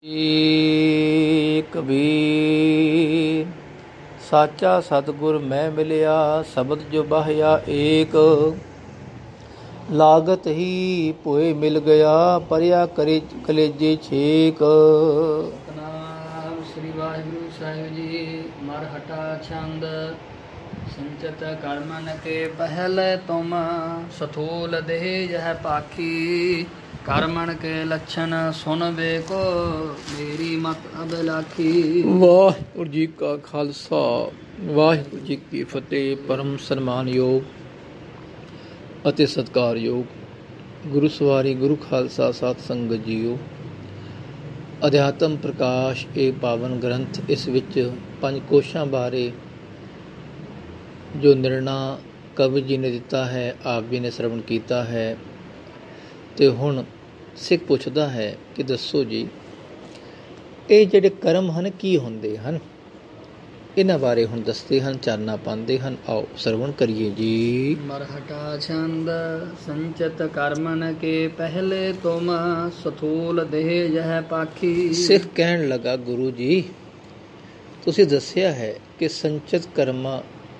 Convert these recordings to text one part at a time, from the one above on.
ਕਬੀਰ ਸਾਚਾ ਸਤਿਗੁਰ ਮੈਂ ਮਿਲਿਆ, ਸ਼ਬਦ ਜੋ ਬਾਹਿਆ ਏਕ, ਲਾਗਤ ਹੀ ਭੋਏ ਮਿਲ ਗਿਆ, ਪਰਿਆ ਕਰੇ ਕਲੇਜੇ ਛੇਕ। ਸਤਿਨਾਮ ਸ੍ਰੀ ਵਾਹਿਗੁਰੂ ਸਾਹਿਬ ਜੀ। ਮਰਹਟਾ ਛੰਦ। ਸੰਚਤ ਕਰਮਨ ਕੇ ਪਹਿਲ ਤੁਮ, ਸਥੂਲ ਦੇਹ ਯਹ ਪਾਖੀ, ਕਰਮਣ ਕੇ ਲੱਛਣ ਸੁਨ ਵੇਖੋ, ਮੇਰੀ ਮਤ ਅਬਲਾਖੀ। ਵਾਹਿਗੁਰੂ ਜੀ ਕਾ ਖਾਲਸਾ, ਵਾਹਿਗੁਰੂ ਜੀ ਕੀ ਫਤਿਹ। ਪਰਮ ਸਨਮਾਨਯੋਗ ਅਤੇ ਸਤਿਕਾਰਯੋਗ ਗੁਰੂ ਸਵਾਰੀ ਗੁਰੂ ਖਾਲਸਾ ਸਾਧ ਸੰਗਤ ਜੀਓ, ਅਧਿਆਤਮ ਪ੍ਰਕਾਸ਼ ਇਹ ਪਾਵਨ ਗ੍ਰੰਥ, ਇਸ ਵਿੱਚ ਪੰਜ ਕੋਸ਼ਾਂ ਬਾਰੇ ਜੋ ਨਿਰਣਾ ਕਵੀ ਜੀ ਨੇ ਦਿੱਤਾ ਹੈ, ਆਪ ਜੀ ਨੇ ਸ਼ਰਵਣ ਕੀਤਾ ਹੈ। ਤੇ ਹੁਣ ਸਿੱਖ ਪੁੱਛਦਾ ਹੈ ਕਿ ਦੱਸੋ ਜੀ, ਇਹ ਜਿਹੜੇ ਕਰਮ ਹਨ ਕੀ ਹੁੰਦੇ ਹਨ? ਇਹਨਾਂ ਬਾਰੇ ਹੁਣ ਦੱਸਦੇ ਹਨ, ਚਾਨਣਾ ਪਾਉਂਦੇ ਹਨ। ਆਓ ਸ਼ਰਵਣ ਕਰੀਏ ਜੀ। ਮਰਹਟਾ ਛੰਦ। ਸੰਚਤ ਕਰਮਨ ਕੇ ਪਹਿਲੇ ਤੁਮ, ਸਥੂਲ ਦੇਹ ਯਹ ਪਾਖੀ। ਸਿੱਖ ਕਹਿਣ ਲੱਗਾ, ਗੁਰੂ ਜੀ ਤੁਸੀਂ ਦੱਸਿਆ ਹੈ ਕਿ ਸੰਚਿਤ ਕਰਮ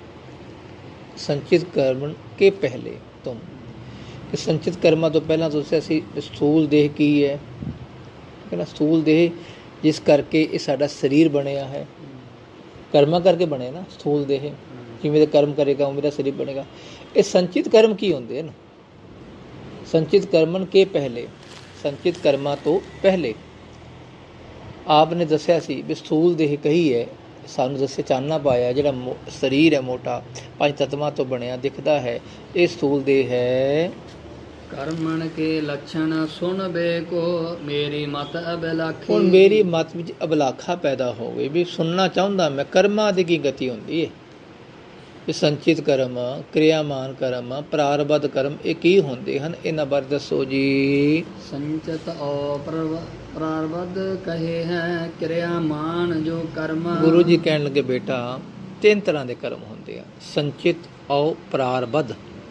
ਕੇ ਪਹਿਲੇ ਤੁਮ, ਕਿ ਸੰਚਿਤ ਕਰਮਾਂ ਤੋਂ ਪਹਿਲਾਂ ਤੁਸੀਂ ਅਸੀਂ ਸਥੂਲ ਦੇਹ ਕੀ ਹੈ, ਕਹਿੰਦਾ ਸਥੂਲ ਦੇਹ ਜਿਸ ਕਰਕੇ ਇਹ ਸਾਡਾ ਸਰੀਰ ਬਣਿਆ ਹੈ, ਕਰਮਾਂ ਕਰਕੇ ਬਣੇ ਨਾ ਸਥੂਲ ਦੇਹ, ਜਿਵੇਂ ਦੇ ਕਰਮ ਕਰੇਗਾ ਉਵੇਂ ਦਾ ਸਰੀਰ ਬਣੇਗਾ। ਇਹ ਸੰਚਿਤ ਕਰਮ ਕੀ ਹੁੰਦੇ ਹਨ? ਸੰਚਿਤ ਕਰਮਨ ਕੇ ਪਹਿਲੇ, ਸੰਚਿਤ ਕਰਮਾਂ ਤੋਂ ਪਹਿਲੇ ਆਪ ਨੇ ਦੱਸਿਆ ਸੀ ਵੀ ਸਥੂਲ ਦੇਹ ਕਹੀ ਹੈ, ਸਾਨੂੰ ਦੱਸਿਆ ਚਾਨਣਾ ਪਾਇਆ ਜਿਹੜਾ ਸਰੀਰ ਹੈ ਮੋਟਾ, ਪੰਜ ਤੱਤਵਾਂ ਤੋਂ ਬਣਿਆ ਦਿਖਦਾ ਹੈ, ਇਹ ਸਥੂਲ ਦੇਹ ਹੈ। ਕਰਮਣ ਕੇ ਲੱਛਣ ਸੁਣ ਵੇਖੋ, ਮੇਰੀ ਮਤ ਅਬਲਾਖੀ। ਹੁਣ ਮੇਰੀ ਮਤ ਵਿੱਚ ਅਬਲਾਖਾ ਪੈਦਾ ਹੋ ਗਈ ਵੀ ਸੁਣਨਾ ਚਾਹੁੰਦਾ ਮੈਂ, ਕਰਮਾਂ ਦੀ ਕੀ ਗਤੀ ਹੁੰਦੀ ਹੈ? ਇਹ ਸੰਚਿਤ ਕਰਮ, ਕਿਰਿਆਮਾਨ ਕਰਮ, ਪ੍ਰਾਰਬਧ ਕਰਮ, ਇਹ ਕੀ ਹੁੰਦੇ ਹਨ? ਇਹਨਾਂ ਬਾਰੇ ਦੱਸੋ ਜੀ। ਸੰਚਿਤ ਔ ਪ੍ਰਾਰਬਧ ਕਹੇ ਹੈ, ਕਿਰਿਆਮਾਨ ਜੋ ਕਰਮ। ਗੁਰੂ ਜੀ ਕਹਿਣ ਲੱਗੇ, ਬੇਟਾ ਤਿੰਨ ਤਰ੍ਹਾਂ ਦੇ ਕਰਮ ਹੁੰਦੇ ਆ, ਸੰਚਿਤ ਔ ਪ੍ਰਾਰਬਧ।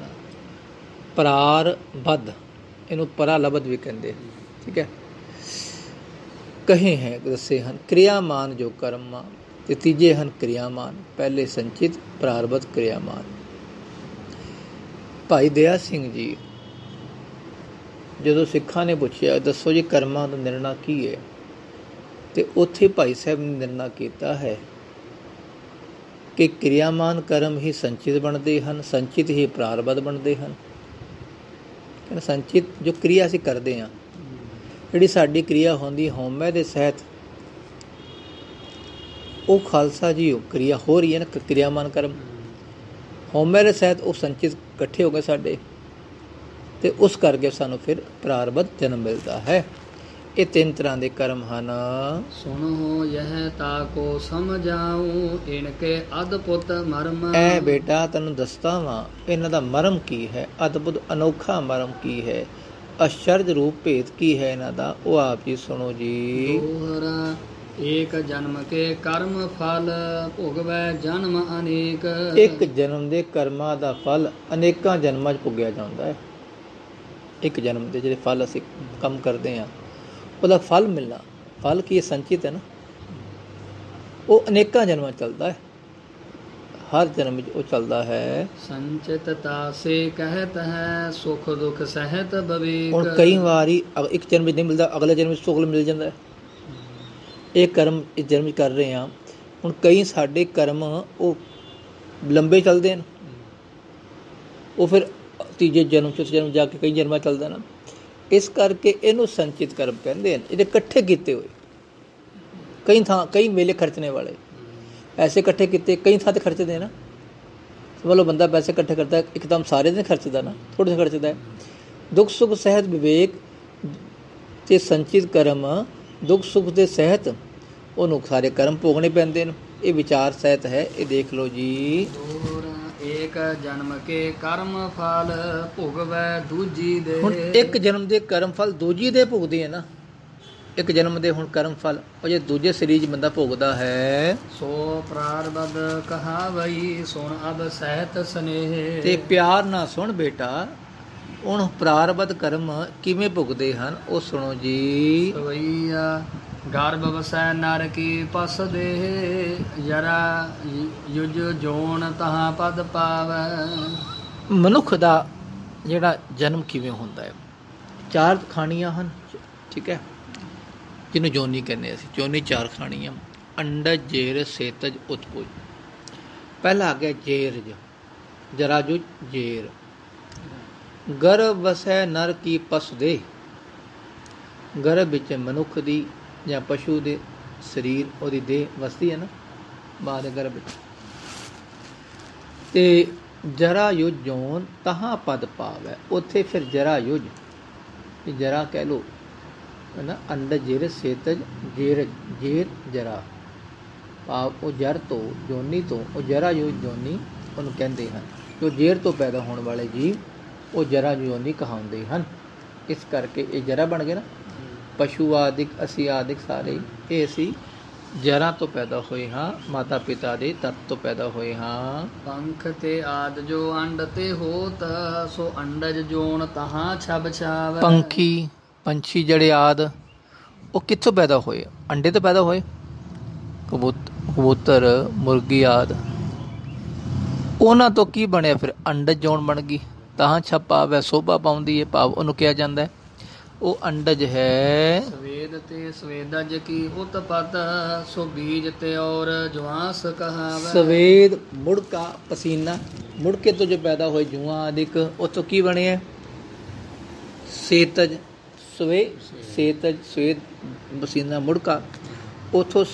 ਪ੍ਰਾਰਬਧ ਇਹਨੂੰ ਪਰਾਲਬਧ ਵੀ ਕਹਿੰਦੇ, ਠੀਕ ਹੈ। ਕਹੇ ਹੈ ਦੱਸੇ ਹਨ ਕਿਰਿਆਮਾਨ ਜੋ ਕਰਮ, ਤੇ ਤੀਜੇ ਹਨ ਕਿਰਿਆਮਾਨ। ਪਹਿਲੇ ਸੰਚਿਤ, ਪ੍ਰਾਰਬਧ, ਕਿਰਿਆਮਾਨ। ਭਾਈ ਦਇਆ ਸਿੰਘ ਜੀ ਜਦੋਂ ਸਿੱਖਾਂ ਨੇ ਪੁੱਛਿਆ ਦੱਸੋ ਜੀ ਕਰਮਾਂ ਦਾ ਨਿਰਣਾ ਕੀ ਹੈ, ਤੇ ਉੱਥੇ ਭਾਈ ਸਾਹਿਬ ਨੇ ਨਿਰਣਾ ਕੀਤਾ ਹੈ ਕਿ ਕਿਰਿਆਮਾਨ ਕਰਮ ਹੀ ਸੰਚਿਤ ਬਣਦੇ ਹਨ, ਸੰਚਿਤ ਹੀ ਪ੍ਰਾਰਬਧ ਬਣਦੇ ਹਨ। ਕਹਿੰਦਾ ਸੰਚਿਤ ਜੋ ਕਿਰਿਆ ਅਸੀਂ ਕਰਦੇ ਹਾਂ, ਜਿਹੜੀ ਸਾਡੀ ਕਿਰਿਆ ਹੁੰਦੀ ਹਉਮੈ ਦੇ ਸਹਿਤ, ਉਹ ਖਾਲਸਾ ਜੀ ਉਹ ਕਿਰਿਆ ਹੋ ਰਹੀ ਹੈ ਨਾ, ਕਿਰਿਆਮਾਨ ਕਰਮ ਹਉਮੈ ਦੇ ਸਹਿਤ ਉਹ ਸੰਚਿਤ ਇਕੱਠੇ ਹੋ ਗਏ ਸਾਡੇ, ਤੇ ਉਸ ਕਰਕੇ ਸਾਨੂੰ ਫਿਰ ਪ੍ਰਾਰਬਧ ਜਨਮ ਮਿਲਦਾ ਹੈ। ਇਹ ਤਿੰਨ ਤਰ੍ਹਾਂ ਦੇ ਕਰਮ ਹਨ। ਸੁਣੋ ਯਹ ਤਾਕੋ ਸਮਝਾਉ, ਇਨਕੇ ਅਦਭੁਤ ਮਰਮ। ਐ ਬੇਟਾ ਤੈਨੂੰ ਦੱਸਦਾ ਵਾਂ ਇਹਨਾਂ ਦਾ ਮਰਮ ਕੀ ਹੈ, ਅਦਭੁਤ ਅਨੋਖਾ ਮਰਮ ਕੀ ਹੈ, ਅਚਰਜ ਰੂਪ ਭੇਦ ਕੀ ਹੈ ਇਹਨਾਂ ਦਾ, ਉਹ ਆਪ ਜੀ ਸੁਣੋ ਜੀ। ਦੋਹਰਾ ਏਕ ਜਨਮ ਕੇ ਕਰਮ ਫਲ, ਭੋਗਵੈ ਜਨਮ ਅਨੇਕ। ਇੱਕ ਜਨਮ ਦੇ ਕਰਮਾਂ ਦਾ ਫਲ ਅਨੇਕਾਂ ਜਨਮਾਂ 'ਚ ਭੁਗਿਆ ਜਾਂਦਾ ਹੈ। ਇੱਕ ਜਨਮ ਦੇ ਜਿਹੜੇ ਫਲ ਅਸੀਂ ਕੰਮ ਕਰਦੇ ਹਾਂ, ਉਹਦਾ ਫਲ ਮਿਲਣਾ, ਫਲ ਕੀ ਸੰਚਿਤ ਹੈ ਨਾ, ਉਹ ਅਨੇਕਾਂ ਜਨਮਾਂ ਚੱਲਦਾ ਹੈ, ਹਰ ਜਨਮ ਵਿੱਚ ਉਹ ਚੱਲਦਾ ਹੈ। ਸੰਚਿਤ ਤਾਸੇ ਕਹਿਤ ਹੈ, ਸੁਖ ਦੁਖ ਸਹਿਤ ਬਵੇਕ। ਹੁਣ ਕਈ ਵਾਰੀ ਇੱਕ ਜਨਮ ਵਿੱਚ ਨਹੀਂ ਮਿਲਦਾ, ਅਗਲੇ ਜਨਮ ਵਿੱਚ ਸੁਖ ਮਿਲ ਜਾਂਦਾ ਹੈ। ਇਹ ਕਰਮ ਇਸ ਜਨਮ ਵਿੱਚ ਕਰ ਰਹੇ ਹਾਂ, ਹੁਣ ਕਈ ਸਾਡੇ ਕਰਮ ਉਹ ਲੰਬੇ ਚੱਲਦੇ ਹਨ, ਉਹ ਫਿਰ ਤੀਜੇ ਜਨਮ ਚੌਥੇ ਜਨਮ ਜਾ ਕੇ ਕਈ ਜਨਮਾਂ ਚੱਲਦਾ ਨਾ, ਇਸ ਕਰਕੇ ਇਹਨੂੰ ਸੰਚਿਤ ਕਰਮ ਕਹਿੰਦੇ ਹਨ। ਇਹਦੇ ਇਕੱਠੇ ਕੀਤੇ ਹੋਏ ਕਈ ਮੇਲੇ ਖਰਚਣੇ ਵਾਲੇ, ਪੈਸੇ ਇਕੱਠੇ ਕੀਤੇ ਕਈ ਥਾਂ 'ਤੇ ਖਰਚਦੇ ਨਾ। ਸਮਝ ਲਓ ਬੰਦਾ ਪੈਸੇ ਇਕੱਠੇ ਕਰਦਾ, ਇੱਕਦਮ ਸਾਰੇ ਦਿਨ ਖਰਚਦਾ ਨਾ, ਥੋੜ੍ਹੇ ਜਿਹੇ ਖਰਚਦਾ ਹੈ। ਦੁੱਖ ਸੁੱਖ ਸਹਿਤ ਵਿਵੇਕ ਅਤੇ ਸੰਚਿਤ ਕਰਮ, ਦੁੱਖ ਸੁੱਖ ਦੇ ਸਹਿਤ ਉਹਨੂੰ ਸਾਰੇ ਕਰਮ ਭੋਗਣੇ ਪੈਂਦੇ ਨੇ। ਇਹ ਵਿਚਾਰ ਸਹਿਤ ਹੈ, ਇਹ ਦੇਖ ਲਓ ਜੀ। ਏਕ ਜਨਮ ਕੇ ਕਰਮ ਫਲ, ਭੋਗਵੈ ਦੂਜੀ ਦੇ। ਹੁਣ ਇੱਕ ਜਨਮ ਦੇ ਕਰਮ ਫਲ ਦੂਜੀ ਦੇ ਭੋਗਦੇ ਹੈ ਨਾ, ਇੱਕ ਜਨਮ ਦੇ ਹੁਣ ਕਰਮ ਫਲ ਉਹ ਜੇ ਦੂਜੇ ਸਰੀਰ 'ਚ ਬੰਦਾ ਭੋਗਦਾ ਹੈ। ਸੋ ਪ੍ਰਾਰਬਧ ਕਹਾਵਈ, ਸੁਣ ਅਬ ਸਹਿਤ ਸਨੇਹ। ਤੇ ਪਿਆਰ ਨਾਲ ਸੁਣ ਬੇਟਾ, ਹੁਣ ਪ੍ਰਾਰਬਧ ਕਰਮ ਕਿਵੇਂ ਭੁਗਦੇ ਹਨ ਉਹ ਸੁਣੋ ਜੀ। ਸਵਈਆ ਗਰਭ ਵਸੈ ਨਰ ਕੀ ਪਸ ਦੇਹ ਜਰਾ ਯੁਜ ਜੋਨ ਤਹਾਂ ਪਦ ਪਾਵੈ। ਮਨੁੱਖ ਦਾ ਜਿਹੜਾ ਜਨਮ ਕਿਵੇਂ ਹੁੰਦਾ ਹੈ, 4 ਖਾਣੀਆਂ ਹਨ, ਠੀਕ ਹੈ, ਜਿਹਨੂੰ ਜੋਨੀ ਕਹਿੰਦੇ ਅਸੀਂ। ਜੋਨੀ 4 ਖਾਣੀਆਂ, ਅੰਡਜ, ਜੇਰ, ਸੇਤਜ, ਉਤਪੁਜ। ਪਹਿਲਾ ਆ ਗਿਆ ਜੇਰਜ, ਜਰਾਜੁਜ, ਜੇਰ। ਗਰਭ ਵਸੈ ਨਰ ਕੀ ਪਸ ਦੇ, ਗਰਭ ਵਿੱਚ ਮਨੁੱਖ ਦੀ ਜਾਂ ਪਸ਼ੂ ਦੇ ਸਰੀਰ, ਉਹਦੀ ਦੇਹ ਵਸਦੀ ਹੈ ਨਾ ਮਾਂ ਦੇ ਗਰਭ ਵਿੱਚ। ਤੇ ਜਰਾ ਯੁਜ ਜੋਨ ਤਹਾਂ ਪਦ ਪਾਵੈ, ਉੱਥੇ ਫਿਰ ਜਰਾ ਯੁਜ, ਜਰਾ ਕਹਿ ਲਓ ਹੈ ਨਾ, ਅੰਡਜ, ਜੇਰ, ਸੇਤਜ, ਜੇਰ, ਜੇਰ, ਜਰਾ ਭਾਵ ਉਹ ਜਰ ਤੋਂ, ਜੋਨੀ ਤੋਂ, ਉਹ ਜਰਾ ਯੁਜ ਜੋਨੀ ਉਹਨੂੰ ਕਹਿੰਦੇ ਹਨ। ਜੋ ਜੇਰ ਤੋਂ ਪੈਦਾ ਹੋਣ ਵਾਲੇ ਜੀਵ ਉਹ ਜਰਾ ਜੋਨੀ ਕਹਾਉਂਦੇ ਹਨ। ਇਸ ਕਰਕੇ ਇਹ ਜਰਾ ਬਣ ਗਏ ਨਾ। ਪਸ਼ੂ ਆਦਿਕ, ਅਸੀਂ ਆਦਿਕ ਸਾਰੇ ਇਹ ਅਸੀਂ ਜਰਾਂ ਤੋਂ ਪੈਦਾ ਹੋਏ ਹਾਂ, ਮਾਤਾ ਪਿਤਾ ਦੇ ਤੱਤ ਤੋਂ ਪੈਦਾ ਹੋਏ ਹਾਂ। ਪੰਖ ਤੇ ਆਦ ਜੋ ਅੰਡ ਤੇ ਹੋਤ, ਸੋ ਅੰਡਜ ਜੋਨ ਤਹਾਂ ਛਬ ਛਾਵੈ। ਪੰਖੀ, ਪੰਛੀ ਜਿਹੜੇ ਆਦ ਉਹ ਕਿੱਥੋਂ ਪੈਦਾ ਹੋਏ? ਅੰਡੇ ਤੋਂ ਪੈਦਾ ਹੋਏ। ਕਬੂਤਰ, ਮੁਰਗੀ ਆਦ, ਉਹਨਾਂ ਤੋਂ ਕੀ ਬਣਿਆ ਫਿਰ? ਅੰਡਜ ਜੋਨ ਬਣ ਗਈ, ਤਹਾਂ ਛਬ ਪਾਵੈ, ਸੋਭਾ ਪਾਉਂਦੀ ਹੈ, ਭਾਵ ਉਹਨੂੰ ਕਿਹਾ ਜਾਂਦਾ ਹੈ ਉਹ ਅੰਡਜ ਹੈ। ਸਵੇਦ ਤੇ ਸਵੇਦਜ ਕੀ ਉਤਪਤ, ਸੋ ਬੀਜ ਤੇ ਔਰ ਜਵਾਂਸ ਕਹਾਵੈ। ਸਵੇਦ ਮੁੜਕਾ, ਪਸੀਨਾ, ਮੁੜਕੇ ਤੋਂ ਜੋ ਪੈਦਾ ਹੋਏ ਜੂਆਂ ਆਦਿਕ, ਉੱਥੋਂ ਕੀ ਬਣਿਆ? ਸੇਤਜ, ਸੇਤਜ, ਸਵੇਦ, ਪਸੀਨਾ, ਮੁੜਕਾ, ਉੱਥੋਂ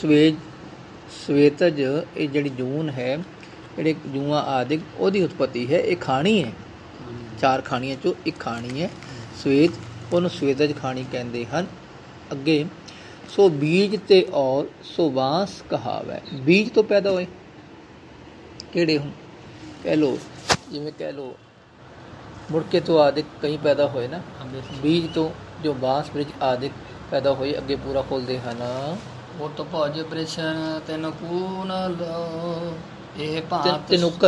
ਸਵੇਤਜ, ਇਹ ਜਿਹੜੀ ਜੂਨ ਹੈ, ਜਿਹੜੇ ਜੂਆਂ ਆਦਿਕ, ਉਹਦੀ ਉਤਪਤੀ ਹੈ। ਇਹ ਖਾਣੀ ਹੈ, 4 ਖਾਣੀਆਂ ਚੋਂ ਇੱਕ ਖਾਣੀ ਹੈ ਸਵੇਦ, ਉਹਨੂੰ ਸਵੇਦਜ ਖਾਣੀ ਕਹਿੰਦੇ ਹਨ। ਅੱਗੇ ਸੋ ਬੀਜ ਤੇ ਔਰ ਸੋ ਵਾਂਸ ਕਹਾਵੈ। ਬੀਜ ਤੋਂ ਪੈਦਾ ਹੋਏ ਕਿਹੜੇ ਹੁਣ ਕਹਿ ਲਓ, ਜਿਵੇਂ ਕਹਿ ਲਓ ਮੁੜਕੇ ਤੋਂ ਆਦਿਕ ਕਈ ਪੈਦਾ ਹੋਏ ਨਾ, ਬੀਜ ਤੋਂ ਜੋ ਬਾਂਸ ਬ੍ਰਿਜ ਆਦਿਕ ਪੈਦਾ ਹੋਏ। ਅੱਗੇ ਪੂਰਾ ਖੋਲਦੇ ਹਨ। ਉਤ ਭਜ ਬ੍ਰਿਸ਼ਨ ਤੈਨ ਕੂਨ ਲੋ, ਇਹ ਭਾਂਤ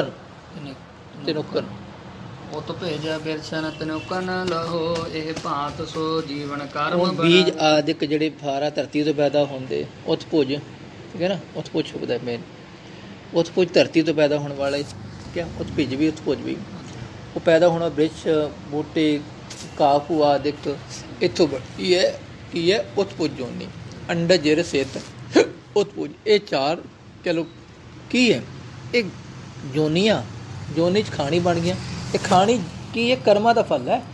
ਤਿਨੁਕਨ ਉਤ ਭੇਜ ਬਿਰਸ਼ਨ ਤਨੁਕਨ ਲਹੋ, ਇਹ ਭਾਂਤ ਸੋ ਜੀਵਨ ਕਰਮ। ਬੀਜ ਆਦਿਕ ਜਿਹੜੇ ਫਾਰਾ ਧਰਤੀ ਤੋਂ ਪੈਦਾ ਹੁੰਦੇ, ਉਤਪੁਜ, ਠੀਕ ਹੈ ਨਾ, ਉਤਪੁਜ ਸ਼ਬਦ ਹੈ ਮੇਨ। ਉਤਪੁਜ ਧਰਤੀ ਤੋਂ ਪੈਦਾ ਹੋਣ ਵਾਲੇ, ਕਿਆ ਉਤਪਿਜ ਵੀ ਉਤਪੁਜ ਵੀ, ਉਹ ਪੈਦਾ ਹੋਣਾ ਬ੍ਰਿਛ, ਬੂਟੇ, ਕਾਫੂ ਆਦਿਕ, ਇੱਥੋਂ ਬਣਦੀ ਹੈ ਕੀ ਹੈ? ਉਤਪੁਜ ਜੋਨੀ। ਅੰਡਜ, ਜੇਰ, ਸੇਤ, ਉਤਪੁਜ, ਇਹ 4 ਚਲੋ ਕੀ ਹੈ? ਇਹ ਜੋਨੀਆਂ, ਜੋਨੀ 'ਚ ਖਾਣੀ ਬਣ ਗਈਆਂ। ਇਹ ਖਾਣੀ ਕੀ ਹੈ? ਕਰਮਾਂ ਦਾ ਫਲ ਹੈ।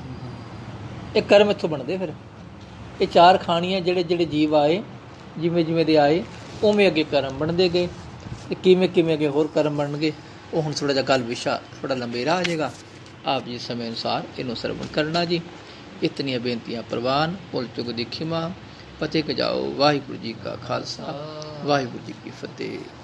ਇਹ ਕਰਮ ਇੱਥੋਂ ਬਣਦੇ। ਫਿਰ ਇਹ 4 ਖਾਣੀਆਂ ਜਿਹੜੇ ਜੀਵ ਆਏ, ਜਿਵੇਂ ਦੇ ਆਏ ਉਵੇਂ ਅੱਗੇ ਕਰਮ ਬਣਦੇ ਗਏ। ਤੇ ਕਿਵੇਂ ਅੱਗੇ ਹੋਰ ਕਰਮ ਬਣਨਗੇ, ਉਹ ਹੁਣ ਥੋੜ੍ਹਾ ਜਿਹਾ ਕੱਲ੍ਹ ਵਿਸ਼ਾ ਥੋੜ੍ਹਾ ਲੰਬੇਰਾ ਆ ਜਾਏਗਾ। ਆਪ ਜੀ ਸਮੇਂ ਅਨੁਸਾਰ ਇਹਨੂੰ ਸਰਵਣ ਕਰਨਾ ਜੀ। ਇਤਨੀਆਂ ਬੇਨਤੀਆਂ ਪ੍ਰਵਾਨ, ਭੁੱਲ ਚੁੱਕ ਦੀ ਖਿਮਾ, ਫਤਿਹ ਕਜਾਓ। ਵਾਹਿਗੁਰੂ ਜੀ ਕਾ ਖਾਲਸਾ, ਵਾਹਿਗੁਰੂ ਜੀ ਕੀ ਫਤਿਹ।